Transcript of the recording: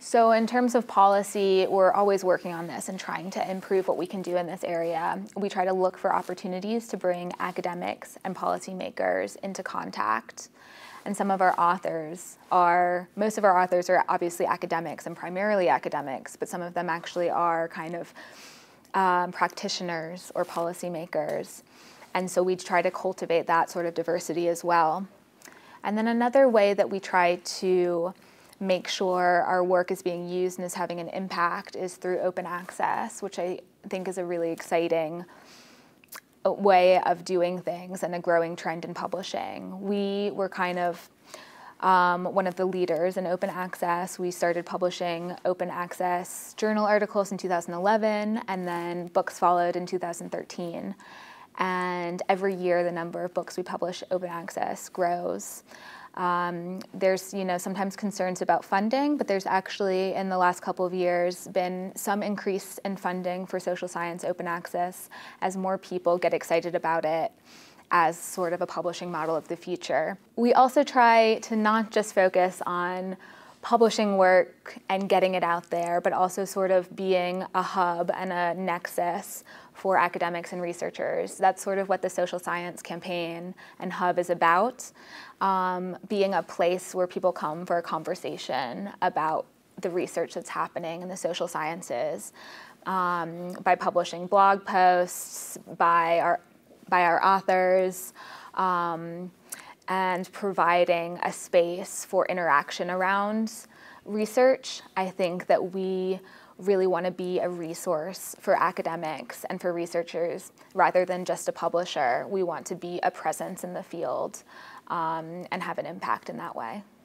So in terms of policy, we're always working on this and trying to improve what we can do in this area. We try to look for opportunities to bring academics and policymakers into contact. And some of our authors most of our authors are obviously academics and primarily academics, but some of them actually are kind of practitioners or policymakers. And so we try to cultivate that sort of diversity as well. And then another way that we try to make sure our work is being used and is having an impact is through open access, which I think is a really exciting way of doing things and a growing trend in publishing. We were kind of one of the leaders in open access. We started publishing open access journal articles in 2011, and then books followed in 2013. And every year the number of books we publish open access grows. There's sometimes concerns about funding, but there's actually in the last couple of years been some increase in funding for social science open access as more people get excited about it as sort of a publishing model of the future. We also try to not just focus on publishing work and getting it out there, but also sort of being a hub and a nexus for academics and researchers. That's sort of what the Social Science Campaign and Hub is about, being a place where people come for a conversation about the research that's happening in the social sciences, by publishing blog posts, by our authors, and providing a space for interaction around research. I think that we really want to be a resource for academics and for researchers rather than just a publisher. We want to be a presence in the field and have an impact in that way.